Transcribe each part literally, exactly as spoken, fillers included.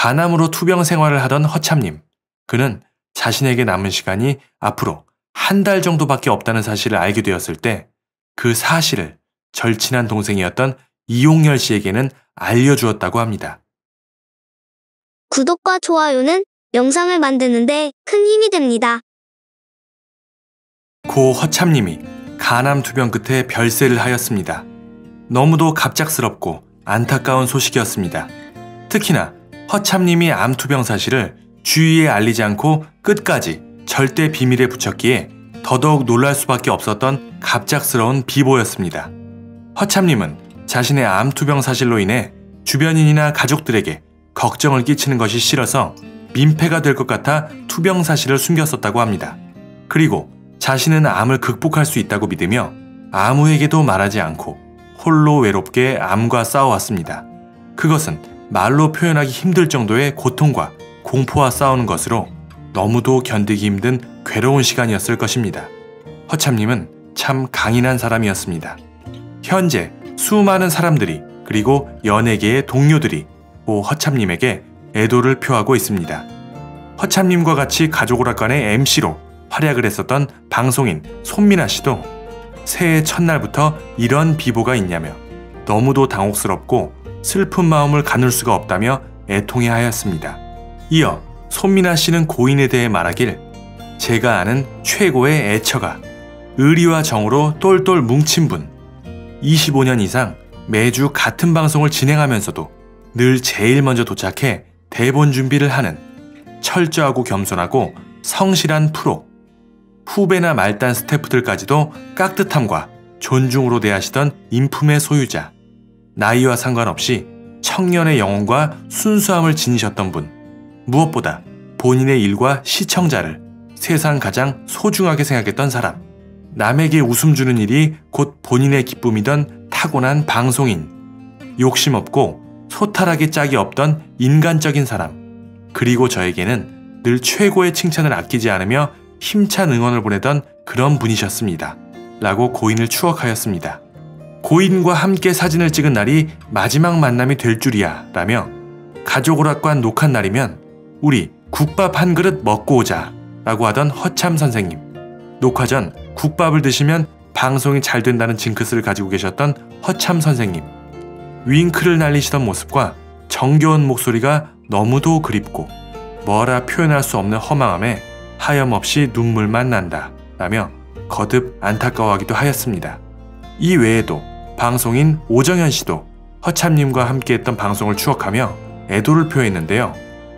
간암으로 투병 생활을 하던 허참님. 그는 자신에게 남은 시간이 앞으로 한 달 정도밖에 없다는 사실을 알게 되었을 때 그 사실을 절친한 동생이었던 이용열 씨에게는 알려주었다고 합니다. 구독과 좋아요는 영상을 만드는 데 큰 힘이 됩니다. 고 허참님이 간암 투병 끝에 별세를 하였습니다. 너무도 갑작스럽고 안타까운 소식이었습니다. 특히나 허참님이 암 투병 사실을 주위에 알리지 않고 끝까지 절대 비밀에 붙였기에 더더욱 놀랄 수밖에 없었던 갑작스러운 비보였습니다. 허참님은 자신의 암 투병 사실로 인해 주변인이나 가족들에게 걱정을 끼치는 것이 싫어서 민폐가 될 것 같아 투병 사실을 숨겼었다고 합니다. 그리고 자신은 암을 극복할 수 있다고 믿으며 아무에게도 말하지 않고 홀로 외롭게 암과 싸워왔습니다. 그것은 말로 표현하기 힘들 정도의 고통과 공포와 싸우는 것으로 너무도 견디기 힘든 괴로운 시간이었을 것입니다. 허참님은 참 강인한 사람이었습니다. 현재 수많은 사람들이 그리고 연예계의 동료들이 고 허참님에게 애도를 표하고 있습니다. 허참님과 같이 가족오락관의 엠씨로 활약을 했었던 방송인 손민아 씨도 새해 첫날부터 이런 비보가 있냐며 너무도 당혹스럽고 슬픈 마음을 가눌 수가 없다며 애통해하였습니다. 이어 손민아 씨는 고인에 대해 말하길 제가 아는 최고의 애처가 의리와 정으로 똘똘 뭉친 분, 이십오 년 이상 매주 같은 방송을 진행하면서도 늘 제일 먼저 도착해 대본 준비를 하는 철저하고 겸손하고 성실한 프로, 후배나 말단 스태프들까지도 깍듯함과 존중으로 대하시던 인품의 소유자, 나이와 상관없이 청년의 영혼과 순수함을 지니셨던 분, 무엇보다 본인의 일과 시청자를 세상 가장 소중하게 생각했던 사람, 남에게 웃음 주는 일이 곧 본인의 기쁨이던 타고난 방송인, 욕심 없고 소탈하게 짝이 없던 인간적인 사람, 그리고 저에게는 늘 최고의 칭찬을 아끼지 않으며 힘찬 응원을 보내던 그런 분이셨습니다. 라고 고인을 추억하였습니다. 고인과 함께 사진을 찍은 날이 마지막 만남이 될 줄이야 라며 가족오락관 녹화 날이면 우리 국밥 한 그릇 먹고 오자 라고 하던 허참 선생님. 녹화 전 국밥을 드시면 방송이 잘 된다는 징크스를 가지고 계셨던 허참 선생님. 윙크를 날리시던 모습과 정겨운 목소리가 너무도 그립고 뭐라 표현할 수 없는 허망함에 하염없이 눈물만 난다 라며 거듭 안타까워하기도 하였습니다. 이 외에도 방송인 오정현 씨도 허참님과 함께했던 방송을 추억하며 애도를 표했는데요.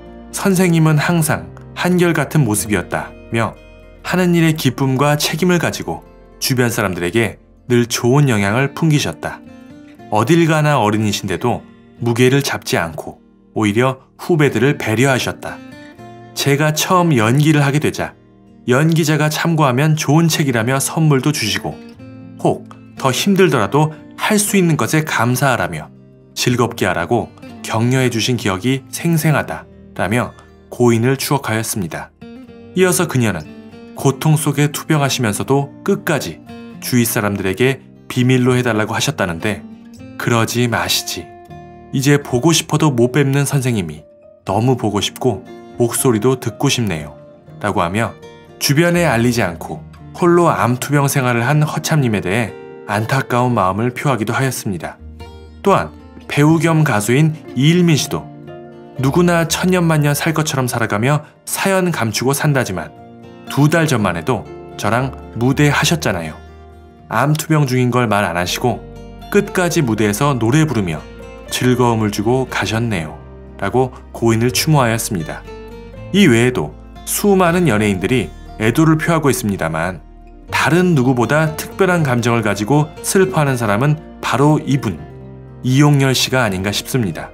선생님은 항상 한결같은 모습이었다며 하는 일의 기쁨과 책임을 가지고 주변 사람들에게 늘 좋은 영향을 풍기셨다. 어딜 가나 어른이신데도 무게를 잡지 않고 오히려 후배들을 배려하셨다. 제가 처음 연기를 하게 되자 연기자가 참고하면 좋은 책이라며 선물도 주시고 혹 더 힘들더라도 할 수 있는 것에 감사하라며 즐겁게 하라고 격려해 주신 기억이 생생하다 라며 고인을 추억하였습니다. 이어서 그녀는 고통 속에 투병하시면서도 끝까지 주위 사람들에게 비밀로 해달라고 하셨다는데 그러지 마시지. 이제 보고 싶어도 못 뵙는 선생님이 너무 보고 싶고 목소리도 듣고 싶네요 라고 하며 주변에 알리지 않고 홀로 암 투병 생활을 한 허참님에 대해 안타까운 마음을 표하기도 하였습니다. 또한 배우 겸 가수인 이일민 씨도 누구나 천년만년 살 것처럼 살아가며 사연 감추고 산다지만 두 달 전만 해도 저랑 무대 하셨잖아요. 암 투병 중인 걸 말 안 하시고 끝까지 무대에서 노래 부르며 즐거움을 주고 가셨네요 라고 고인을 추모하였습니다. 이 외에도 수많은 연예인들이 애도를 표하고 있습니다만 다른 누구보다 특별한 감정을 가지고 슬퍼하는 사람은 바로 이분, 이용열 씨가 아닌가 싶습니다.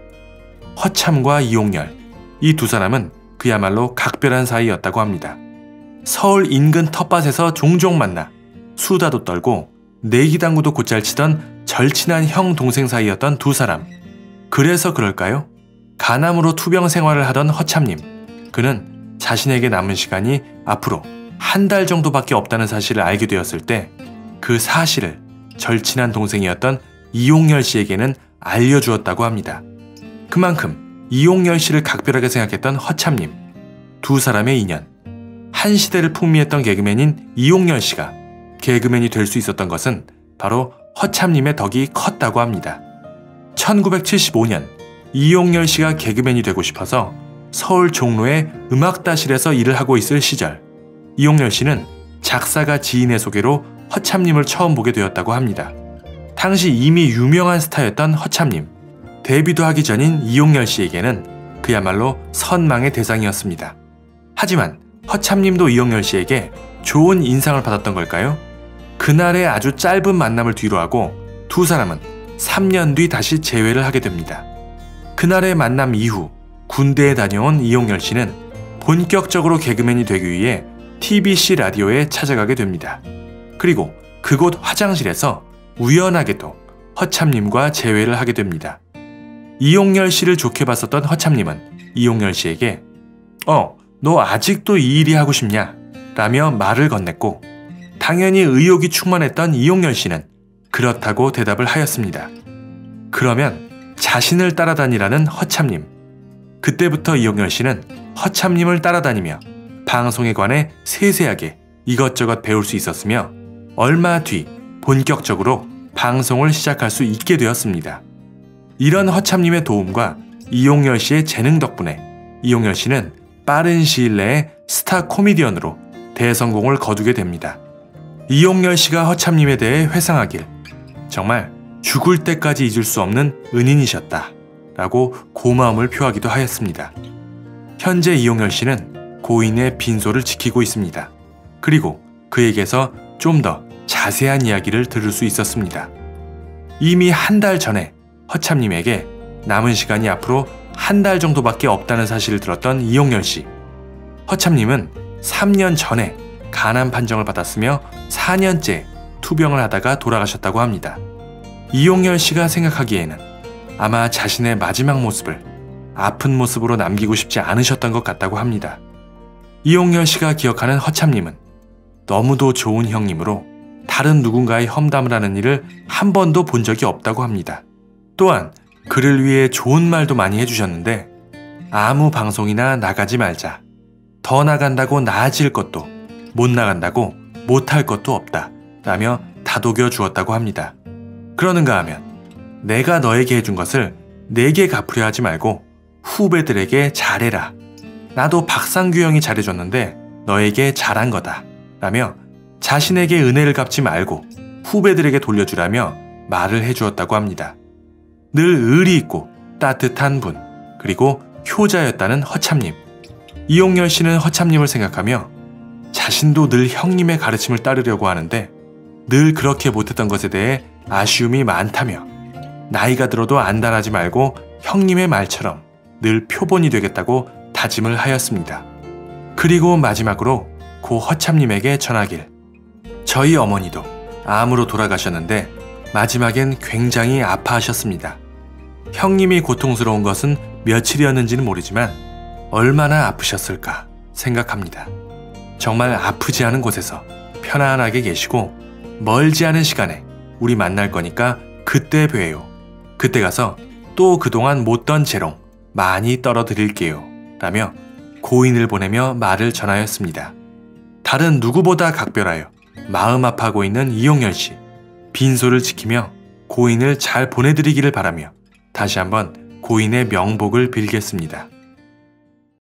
허참과 이용열, 이 두 사람은 그야말로 각별한 사이였다고 합니다. 서울 인근 텃밭에서 종종 만나 수다도 떨고 내기당구도 곧잘 치던 절친한 형 동생 사이였던 두 사람. 그래서 그럴까요? 간암으로 투병 생활을 하던 허참님. 그는 자신에게 남은 시간이 앞으로 한 달 정도밖에 없다는 사실을 알게 되었을 때 그 사실을 절친한 동생이었던 이용열 씨에게는 알려주었다고 합니다. 그만큼 이용열 씨를 각별하게 생각했던 허참님. 두 사람의 인연. 한 시대를 풍미했던 개그맨인 이용열 씨가 개그맨이 될 수 있었던 것은 바로 허참님의 덕이 컸다고 합니다. 천구백칠십오 년 이용열 씨가 개그맨이 되고 싶어서 서울 종로의 음악다실에서 일을 하고 있을 시절, 이용열 씨는 작사가 지인의 소개로 허참님을 처음 보게 되었다고 합니다. 당시 이미 유명한 스타였던 허참님, 데뷔도 하기 전인 이용열 씨에게는 그야말로 선망의 대상이었습니다. 하지만 허참님도 이용열 씨에게 좋은 인상을 받았던 걸까요? 그날의 아주 짧은 만남을 뒤로하고 두 사람은 삼 년 뒤 다시 재회를 하게 됩니다. 그날의 만남 이후 군대에 다녀온 이용열 씨는 본격적으로 개그맨이 되기 위해 티비씨 라디오에 찾아가게 됩니다. 그리고 그곳 화장실에서 우연하게도 허참님과 재회를 하게 됩니다. 이용열 씨를 좋게 봤었던 허참님은 이용열 씨에게 어, 너 아직도 이 일이 하고 싶냐? 라며 말을 건넸고, 당연히 의욕이 충만했던 이용열 씨는 그렇다고 대답을 하였습니다. 그러면 자신을 따라다니라는 허참님. 그때부터 이용열 씨는 허참님을 따라다니며 방송에 관해 세세하게 이것저것 배울 수 있었으며 얼마 뒤 본격적으로 방송을 시작할 수 있게 되었습니다. 이런 허참님의 도움과 이용열 씨의 재능 덕분에 이용열 씨는 빠른 시일 내에 스타 코미디언으로 대성공을 거두게 됩니다. 이용열 씨가 허참님에 대해 회상하길 정말 죽을 때까지 잊을 수 없는 은인이셨다 라고 고마움을 표하기도 하였습니다. 현재 이용열 씨는 고인의 빈소를 지키고 있습니다. 그리고 그에게서 좀 더 자세한 이야기를 들을 수 있었습니다. 이미 한 달 전에 허참님에게 남은 시간이 앞으로 한 달 정도밖에 없다는 사실을 들었던 이용열 씨. 허참님은 삼 년 전에 간암 판정을 받았으며 사 년째 투병을 하다가 돌아가셨다고 합니다. 이용열 씨가 생각하기에는 아마 자신의 마지막 모습을 아픈 모습으로 남기고 싶지 않으셨던 것 같다고 합니다. 이용열 씨가 기억하는 허참님은 너무도 좋은 형님으로 다른 누군가의 험담을 하는 일을 한 번도 본 적이 없다고 합니다. 또한 그를 위해 좋은 말도 많이 해주셨는데 아무 방송이나 나가지 말자. 더 나간다고 나아질 것도 못 나간다고 못할 것도 없다 라며 다독여 주었다고 합니다. 그러는가 하면 내가 너에게 해준 것을 내게 갚으려 하지 말고 후배들에게 잘해라. 나도 박상규 형이 잘해줬는데 너에게 잘한 거다 라며 자신에게 은혜를 갚지 말고 후배들에게 돌려주라며 말을 해주었다고 합니다. 늘 의리 있고 따뜻한 분, 그리고 효자였다는 허참님. 이용열 씨는 허참님을 생각하며 자신도 늘 형님의 가르침을 따르려고 하는데 늘 그렇게 못했던 것에 대해 아쉬움이 많다며 나이가 들어도 안달하지 말고 형님의 말처럼 늘 표본이 되겠다고 다짐을 하였습니다. 그리고 마지막으로 고 허참님에게 전하길. 저희 어머니도 암으로 돌아가셨는데 마지막엔 굉장히 아파하셨습니다. 형님이 고통스러운 것은 며칠이었는지는 모르지만 얼마나 아프셨을까 생각합니다. 정말 아프지 않은 곳에서 편안하게 계시고 멀지 않은 시간에 우리 만날 거니까 그때 봬요. 그때 가서 또 그동안 못 던 재롱 많이 떨어드릴게요 라며 고인을 보내며 말을 전하였습니다. 다른 누구보다 각별하여 마음 아파하고 있는 이용열 씨. 빈소를 지키며 고인을 잘 보내드리기를 바라며 다시 한번 고인의 명복을 빌겠습니다.